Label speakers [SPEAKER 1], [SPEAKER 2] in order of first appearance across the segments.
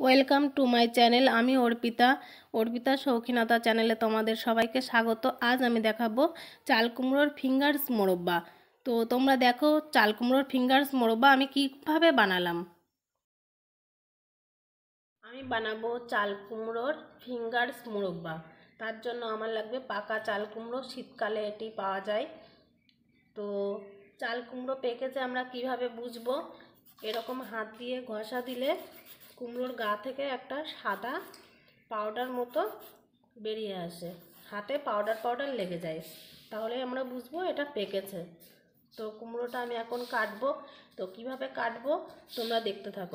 [SPEAKER 1] Welcome to my channel. আমি অর্পিতা শৌখিনতা চ্যানেলে তোমাদের সবাইকে স্বাগত। আজ আমি দেখাবো চাল কুমড়োর ফিঙ্গার্স মোরব্বা। তো তোমরা দেখো চাল কুমড়োর ফিঙ্গার্স মোরব্বা আমি কীভাবে বানালাম। আমি বানাবো চাল কুমড়োর ফিঙ্গার্স মোরব্বা। তার জন্য আমার লাগবে পাকা চাল কুমড়ো, শীতকালে এটি পাওয়া যায়। তো চাল কুমড়ো পেকেছে আমরা কিভাবে বুঝবো? এরকম হাত দিয়ে ঘষা দিলে কুমড়োর গা থেকে একটা সাদা পাউডার মতো বেরিয়ে আসে, হাতে পাউডার লেগে যায়, তাহলে আমরা বুঝবো এটা পেকেছে। তো কুমড়োটা আমি এখন কাটবো। তো কিভাবে কাটবো তোমরা দেখতে থাকো।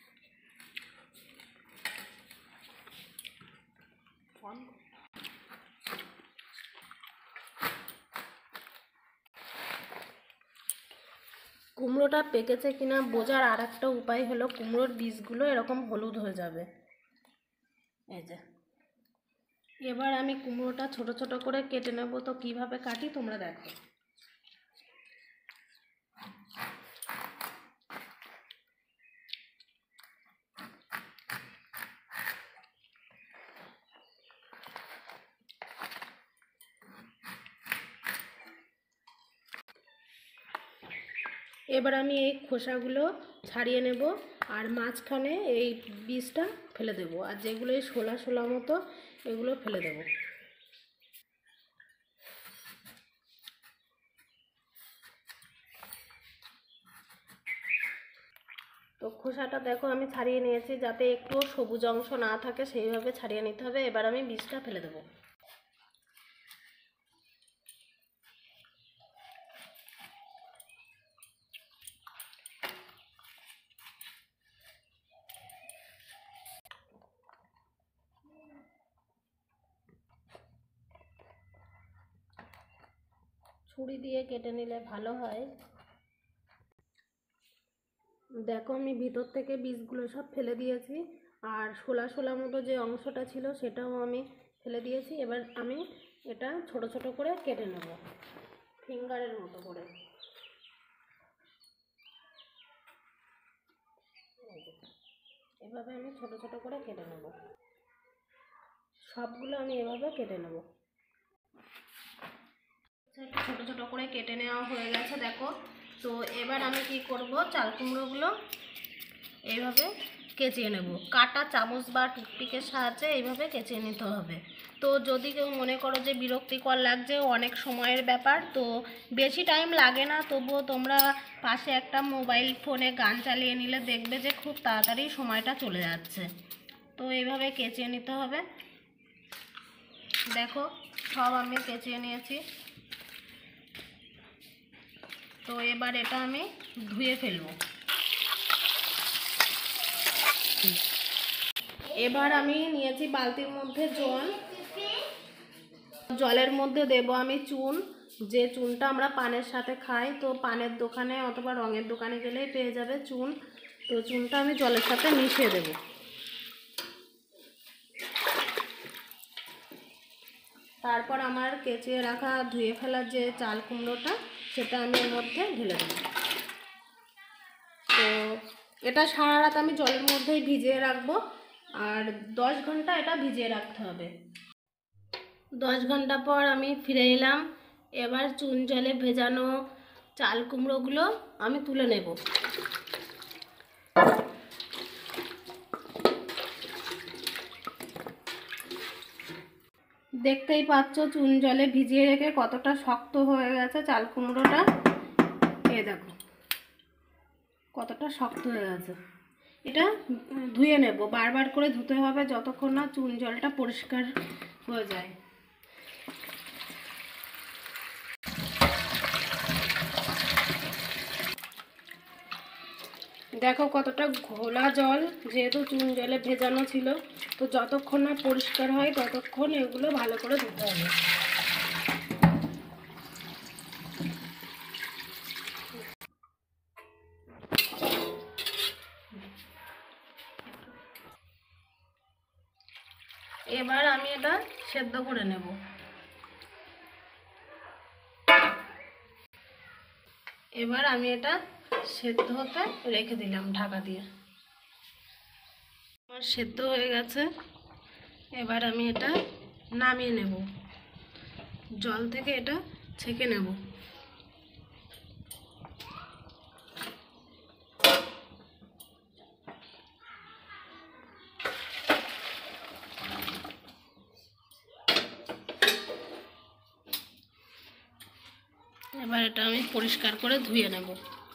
[SPEAKER 1] কুমড়োটা পেকেছে কিনা বোঝার আর একটা উপায় হলো কুমড়োর বীজগুলো এরকম হলুদ হয়ে যাবে, এই যে। এবার আমি কুমড়োটা ছোট ছোট করে কেটে নেব। তো কিভাবে কাটি তোমরা দেখো। এবার আমি এই খোসাগুলো ছাড়িয়ে নেব, আর মাঝখানে এই বীজটা ফেলে দেব, আর যেগুলো এই শোলা শোলা মতো এগুলো ফেলে দেব। তো খোসাটা দেখো আমি ছাড়িয়ে নিয়েছি, যাতে একটু সবুজ অংশ না থাকে সেইভাবে ছাড়িয়ে নিতে হবে। এবার আমি বীজটা ফেলে দেব। ছুরি দিয়ে কেটে নিলে ভালো হয়। দেখো আমি ভিতর থেকে বীজগুলো সব ফেলে দিয়েছি, আর শোলা শোলা মতো যে অংশটা ছিল সেটাও আমি ফেলে দিয়েছি। এবার আমি এটা ছোট ছোট করে কেটে নেব, ফিঙ্গারের মতো করে। এভাবে আমি ছোট ছোট করে কেটে নেব, সবগুলো আমি এভাবে কেটে নেব। ছোট ছোট করে কেটে নেওয়া হয়ে গেছে দেখো। তো এবার আমি কি করব, চাল কুমড়োগুলো এইভাবে কেচিয়ে নেব। কাটা চামচ বা টুথপিকের সাহায্যে এইভাবে কেচিয়ে নিতে হবে। তো যদি কেউ মনে করো যে বিরক্তিকর লাগছে, অনেক সময়ের ব্যাপার, তো বেশি টাইম লাগে না, তবুও তোমরা পাশে একটা মোবাইল ফোনে গান চালিয়ে নিলে দেখবে যে খুব তাড়াতাড়ি সময়টা চলে যাচ্ছে। তো এইভাবে কেচিয়ে নিতে হবে। দেখো সব আমি কেচিয়ে নিয়েছি। তো এবার এটা আমি ধুয়ে ফেলবো। এবার আমি নিয়েছি বালতির মধ্যে জল, জলের মধ্যে দেব আমি চুন, যে চুনটা আমরা পানের সাথে খাই। তো পানের দোকানে অথবা রঙের দোকানে গেলেই পেয়ে যাবে চুন। তো চুনটা আমি জলের সাথে মিশিয়ে দেব। তারপর আমার কেচিয়ে রাখা ধুয়ে ফেলার যে চাল কুমড়োটা সেটা আমি এর মধ্যে ঢেলে দেব। তো এটা সারা রাত আমি জলের মধ্যেই ভিজিয়ে রাখবো, আর 10 ঘন্টা এটা ভিজিয়ে রাখতে হবে। 10 ঘন্টা পর আমি ফিরে এলাম। এবার চুন জলে ভেজানো চাল কুমড়োগুলো আমি তুলে নেব। দেখতেই পাচ্ছ চুন জলে ভিজিয়ে রেখে কতটা শক্ত হয়ে গেছে চাল কুমড়োটা। এই দেখো কতটা শক্ত হয়ে গেছে। এটা ধুয়ে নেব, বারবার করে ধুতে হবে যতক্ষণ না চুন জলটা পরিষ্কার হয়ে যায়। দেখো কতটা ঘোলা জল, যেহেতু চুন জলে ভেজানো ছিল। তো যতক্ষণ না পরিষ্কার হয় ততক্ষণ এগুলো ভালো করে ধুতে হবে। এবার আমি এটা সেদ্ধ করে নেব। এবার আমি এটা সেদ্ধ হতে রেখে দিলাম ঢাকা দিয়ে। আমার সেদ্ধ হয়ে গেছে, এবার আমি এটা নামিয়ে নেব, জল থেকে এটা ছেঁকে নেব। এবার এটা আমি পরিষ্কার করে ধুয়ে নেব।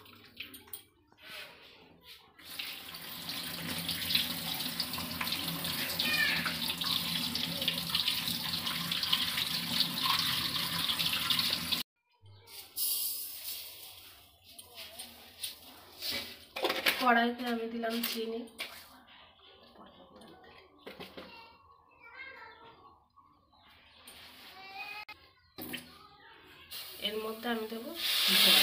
[SPEAKER 1] কড়াইতে আমি দিলাম চিনি, এর মধ্যে আমি দেবো জল।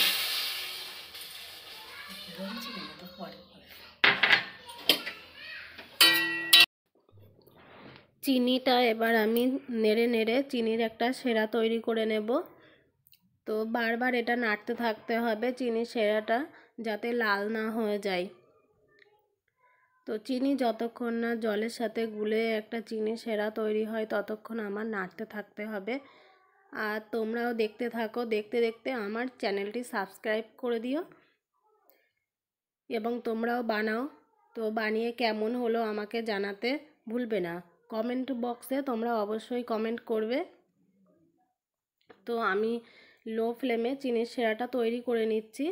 [SPEAKER 1] চিনিটা এবার আমি নেড়ে নেড়ে চিনির একটা সেরা তৈরি করে নেব। তো বারবার এটা নাড়তে থাকতে হবে চিনির সেরাটা যাতে লাল না হয়ে যায়। তো চিনি যতক্ষণ না জলের সাথে গুলে একটা চিনির সেরা তৈরি হয় ততক্ষণ আমার নাড়তে থাকতে হবে। আর তোমরাও দেখতে থাকো, দেখতে দেখতে আমার চ্যানেলটি সাবস্ক্রাইব করে দিও এবং তোমরাও বানাও। তো বানিয়ে কেমন হলো আমাকে জানাতে ভুলবে না। কমেন্ট বক্সে তোমরা অবশ্যই কমেন্ট করবে। তো আমি লো ফ্লেমে চিনির সেরাটা তৈরি করে নিচ্ছি।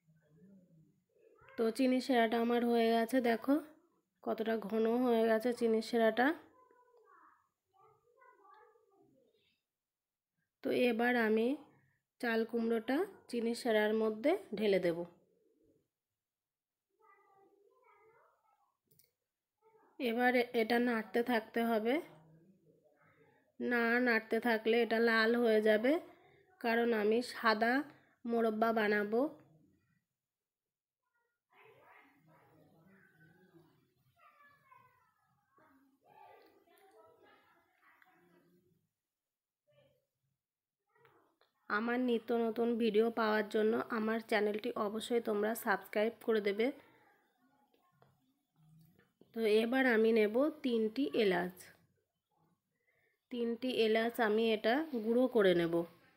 [SPEAKER 1] তো চিনির সেরাটা আমার হয়ে গেছে, দেখো কতটা ঘন হয়ে গেছে চিনির সেরাটা। তো এবার আমি চাল কুমড়োটা চিনির সেরার মধ্যে ঢেলে দেব। এবার এটা নাড়তে থাকতে হবে, না নাড়তে থাকলে এটা লাল হয়ে যাবে, কারণ আমি সাদা মোরব্বা বানাবো। আমার নিত্য নতুন ভিডিও পাওয়ার জন্য আমার চ্যানেলটি অবশ্যই তোমরা সাবস্ক্রাইব করে দেবে। তো এবার আমি নেব 3টি এলাচ। 3টি এলাচ আমি এটা গুঁড়ো করে নেব।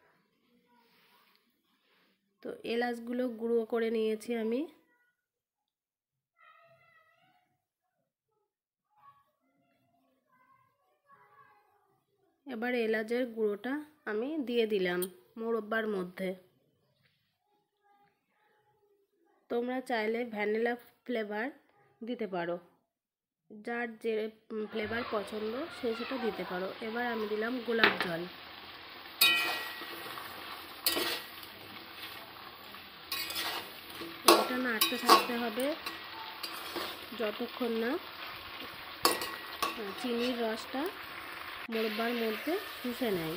[SPEAKER 1] তো এলাচগুলো গুঁড়ো করে নিয়েছি আমি। এবার এলাচের গুঁড়োটা আমি দিয়ে দিলাম মোরব্বার মধ্যে। তোমরা চাইলে ভ্যানিলা ফ্লেভার দিতে পারো, যার যে ফ্লেভার পছন্দ সে সেটা দিতে পারো। এবার আমি দিলাম গোলাপ জল। এটা নাড়তে থাকতে হবে যতক্ষণ না চিনির রসটা মোরব্বার মধ্যে শুষে নেয়।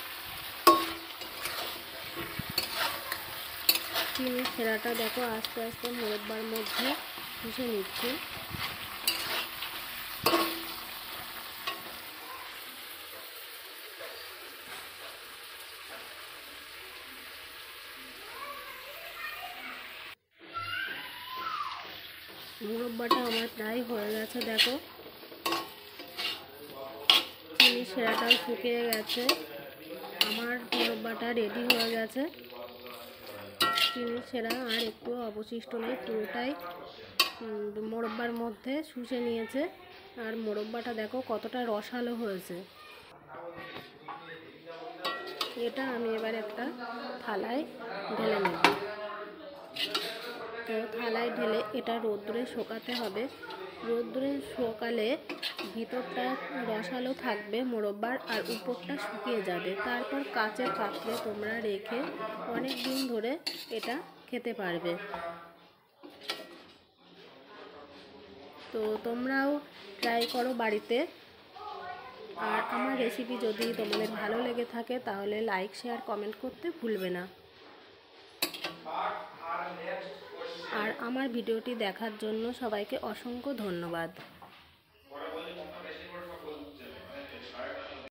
[SPEAKER 1] চিনির সেরাটা দেখো আস্তে আস্তে মোরব্বার মধ্যে শুষে নিচ্ছে। মোরব্বাটা আমার প্রায় হয়ে গেছে, দেখো চিনির সেরাটাও শুকিয়ে গেছে, আমার মোরব্বাটা রেডি হয়ে গেছে। চিনির সেরা আর একটু অবশিষ্ট নেই, পুরোটাই মোরব্বার মধ্যে শুষে নিয়েছে। আর মোরব্বাটা দেখো কতটা রসালো হয়েছে। এটা আমি এবার একটা থালায় ঢেলে নেব। তো থালায় ঢেলে এটা রোদ্দুরে শুকাতে হবে। রোদ্দুরে শুকালে ভিতরটা রসালো থাকবে মোরব্বার আর উপরটা শুকিয়ে যাবে। তারপর কাচের পাত্রে তোমরা রেখে অনেক দিন ধরে এটা খেতে পারবে। তো তোমরাও ট্রাই করো বাড়িতে। আর আমার রেসিপি যদি তোমাদের ভালো লেগে থাকে তাহলে লাইক শেয়ার কমেন্ট করতে ভুলবে না। আর আমার ভিডিওটি দেখার জন্য সবাইকে অসংখ্য ধন্যবাদ।